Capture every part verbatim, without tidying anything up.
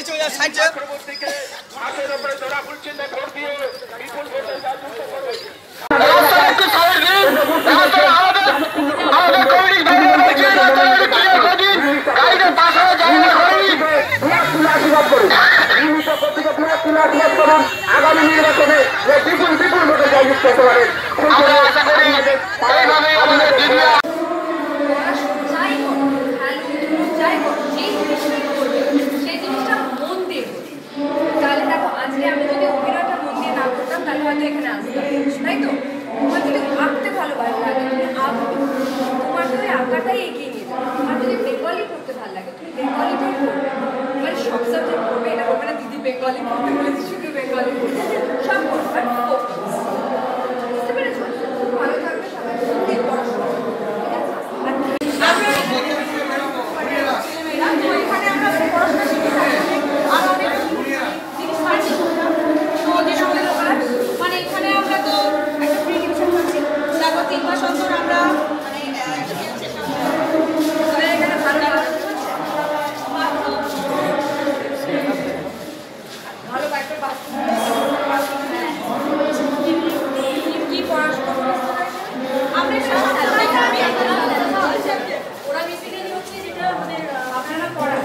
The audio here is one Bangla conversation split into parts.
আগামী নির্বাচনে বিপুল বিপুল ভোটে জয়যুক্ত হতে পারে। আমরা আশা করি এইভাবে আমাদের সেই জিনিসটা মন দিয়ে তাহলে দেখো আজকে আমি যদি অভিনয়টা মন দিয়ে না করতাম তাহলে হয়তো এখানে আসতাম, তাই তো? তোমার যদি আঁকতে ভালো ভালো লাগে তুমি আঁকবে, তোমার যদি আঁকাটাই এগিয়ে নিয়ে যাবে। তোমার যদি বেঙ্গলি করতে ভালো লাগে তুমি বেঙ্গলিটাই করবে, মানে সব সাবজেক্ট করবে, এটা করবে না দিদি বেঙ্গলি করতে বলেছি শুধু বেঙ্গলি করবে, সব করবে বাট ফোকাস। বুঝতে পেরেছো? ভালো থাকবে সবাই, সত্যি পড়াশোনা ঠিক আছে। তো এখানে আমরা পড়াশোনা শিখে থাকি আর অনেক জিনিস পাচ্ছি। তো যেটা হলো মানে এখানে আমরা তো একটা ফ্রি টিউশন করছি, তারপর তিন মাস অন্তর আমরা মানে এখানে ভালো ভালো একটা কি পড়াশোনা আমরা ওরা মিশিয়ে হচ্ছে যেটা আমাদের আপনারা পড়ান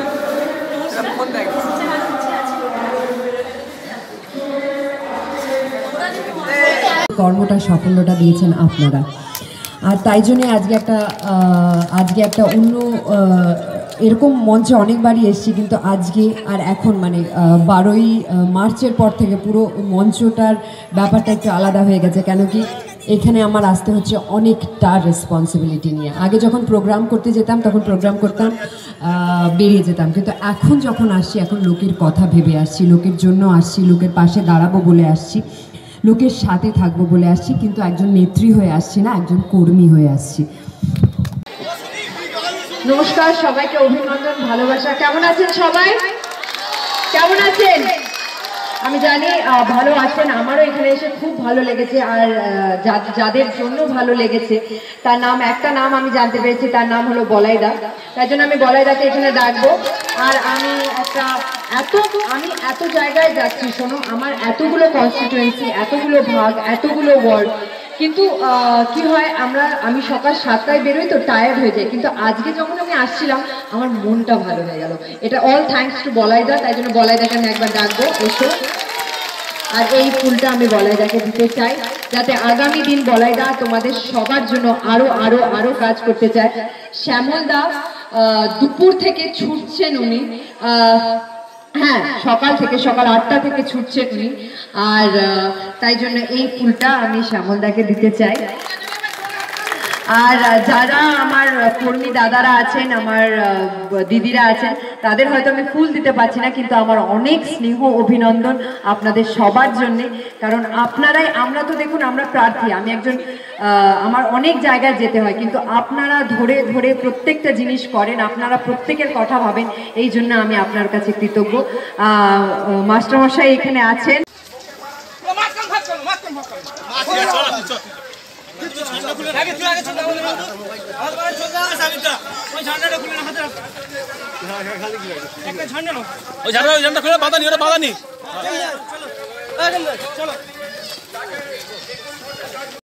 কর্মটা সাফল্যটা দিয়েছেন আপনারা। আর তাই জন্যে আজকে একটা আজকে একটা অন্য এরকম মঞ্চে অনেকবারই এসেছি, কিন্তু আজকে আর এখন মানে বারোই মার্চের পর থেকে পুরো মঞ্চটার ব্যাপারটা একটু আলাদা হয়ে গেছে। কেন কি এখানে আমার আসতে হচ্ছে অনেকটা রেসপন্সিবিলিটি নিয়ে। আগে যখন প্রোগ্রাম করতে যেতাম তখন প্রোগ্রাম করতাম, বেরিয়ে যেতাম, কিন্তু এখন যখন আসছি এখন লোকের কথা ভেবে আসছি, লোকের জন্য আসছি, লোকের পাশে দাঁড়াবো বলে আসছি, লোকের সাথে থাকবো বলে আসছি, কিন্তু একজন নেত্রী হয়ে আসছি না, একজন কর্মী হয়ে আসছি। নমস্কার সবাইকে, অভিনন্দন, ভালোবাসা। কেমন আছেন সবাই? কেমন আছেন? আমি জানি ভালো আছেন। আমারও এখানে এসে খুব ভালো লেগেছে, আর যাদের জন্য ভালো লেগেছে তার নাম, একটা নাম আমি জানতে পেরেছি, তার নাম হলো বলাইদা। তাই জন্য আমি বলাইদাকে এখানে ডাকবো। আর আমি একটা এত আমি এত জায়গায় যাচ্ছি, শোনো, আমার এতগুলো কনস্টিটুয়েন্সি, এতগুলো ভাগ, এতগুলো ওয়ার্ড, কিন্তু কি হয় আমরা আমি সকাল সাতটায় বেরোই তো টায়ার্ড হয়ে যাই, কিন্তু আজকে যখন আমি আসছিলাম আমার মনটা ভালো হয়ে গেল। এটা অল থ্যাঙ্কস টু বলাইদা। তাই জন্য বলাইদাকে আমি একবার ডাকবো, এসো। আর এই ফুলটা আমি বলাইদাকে দিতে চাই, যাতে আগামী দিন বলাইদা তোমাদের সবার জন্য আরো আরো আরো কাজ করতে চায়। শ্যামলদা দুপুর থেকে ছুটছেন উনি, হ্যাঁ সকাল থেকে, সকাল আটটা থেকে ছুটছেন উনি, আর তাই জন্য এই ফুলটা আমি শ্যামলদাকে দিতে চাই। আর যারা আমার কর্মী দাদারা আছেন, আমার দিদিরা আছেন, তাদের হয়তো আমি ফুল দিতে পারছি না, কিন্তু আমার অনেক স্নেহ অভিনন্দন আপনাদের সবার জন্যে। কারণ আপনারাই, আমরা তো দেখুন আমরা প্রার্থী, আমি একজন, আমার অনেক জায়গায় যেতে হয়, কিন্তু আপনারা ধরে ধরে প্রত্যেকটা জিনিস করেন, আপনারা প্রত্যেকের কথা ভাবেন, এই জন্য আমি আপনার কাছে কৃতজ্ঞ। মাস্টারমশাই এখানে আছেন। ওই ঝান্ডা খুলে বাধা নি, ওটা বাধা নি। চলো